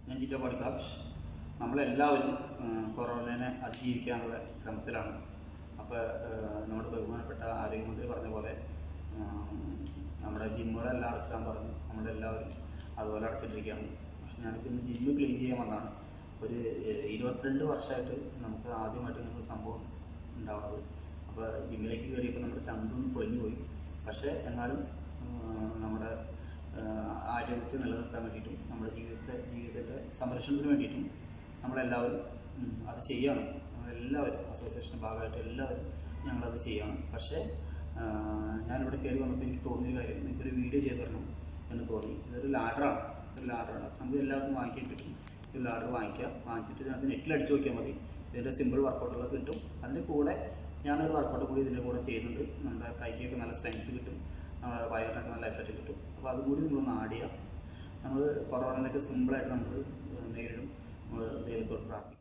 ഞാൻ Jito body clubs. നമ്മളെല്ലാവരും കൊറോണയെ അതിജീവിക്കാനുള്ള ശ്രമത്തിലാണ്. അപ്പോൾ നമ്മുടെ ബഹുമാനപ്പെട്ട ആരോഗ്യമന്ത്രി പറഞ്ഞ പോലെ നമ്മുടെ ജിമ്മുകളെല്ലാം അടച്ചിടാൻ പറഞ്ഞു. നമ്മളെല്ലാവരും അതുപോലെ അടച്ചിട്ടിരിക്കുകയാണ്. പക്ഷെ ഞാനിപ്പോൾ ഇന്ന് ജിമ്മ് ക്ലീൻ ചെയ്യാൻ വന്നതാണ്. ഒരു 22 വർഷമായിട്ട് നമുക്ക് ആദ്യമായിട്ട് ഇങ്ങനൊരു സംഭവം ഉണ്ടാവുന്നത്. അപ്പോൾ ജിമ്മിലേക്ക് കയറിയപ്പോൾ നമ്മുടെ ചങ്കൊന്ന് പൊളിഞ്ഞു പോയി. പക്ഷേ എന്നാലും നമ്മുടെ ആരോഗ്യത്തെ നിലനിർത്താൻ വേണ്ടിയിട്ടും നമ്മുടെ ജീവിതത്തിൻ്റെ സംരക്ഷണത്തിന് വേണ്ടിയിട്ടും നമ്മളെല്ലാവരും അത് ചെയ്യണം. നമ്മളെല്ലാവരും അസോസിയേഷൻ്റെ ഭാഗമായിട്ട് എല്ലാവരും ഞങ്ങളത് ചെയ്യണം. പക്ഷേ ഞാനിവിടെ കയറി വന്നപ്പോൾ എനിക്ക് തോന്നിയ കാര്യം, എനിക്കൊരു വീഡിയോ ചെയ്ത് തരണം എന്ന് തോന്നി. ഇതൊരു ലാഡറാണ്. നമുക്ക് എല്ലാവർക്കും വാങ്ങിക്കാൻ കിട്ടും. ഈ ലാഡർ വാങ്ങിച്ചിട്ട് ഇതിനകത്ത് നെറ്റിലടിച്ച് നോക്കിയാൽ മതി. ഇതിൻ്റെ സിമ്പിൾ വർക്കൗട്ടുകളൊക്കെ കിട്ടും. അതിൻ്റെ കൂടെ ഞാനൊരു വർക്കൗട്ട് കൂടി ഇതിൻ്റെ കൂടെ ചെയ്യുന്നുണ്ട്. നമ്മുടെ കൈക്കൊക്കെ നല്ല സ്ട്രെങ്ത് കിട്ടും, നമ്മുടെ വയറിനൊക്കെ നല്ല എഫക്റ്റ് കിട്ടും. അപ്പോൾ അതുകൂടി നിങ്ങളൊന്ന് ആഡ് ചെയ്യാം. നമ്മൾ കൊറോണയൊക്കെ സിമ്പിളായിട്ട് നമ്മൾ നേരിടും. നമ്മൾ ദൈവത്തോട് പ്രാർത്ഥിക്കും.